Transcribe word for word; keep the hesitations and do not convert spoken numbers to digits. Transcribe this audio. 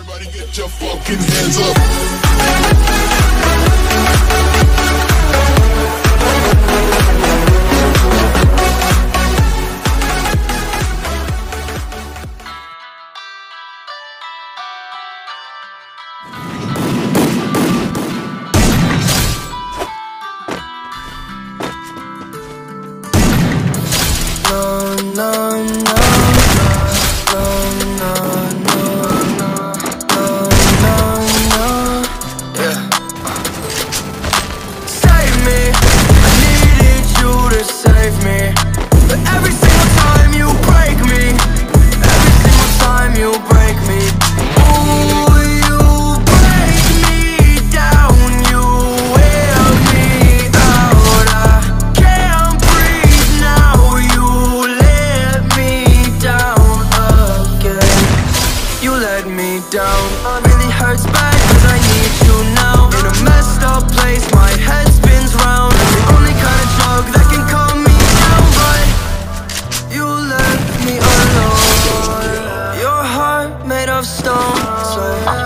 Everybody get your fucking hands up. No, no, no. Down. Really hurts bad cause I need you now. In a messed up place, my head spins round. The only kind of drug that can calm me down, but you left me alone. Your heart made of stone, so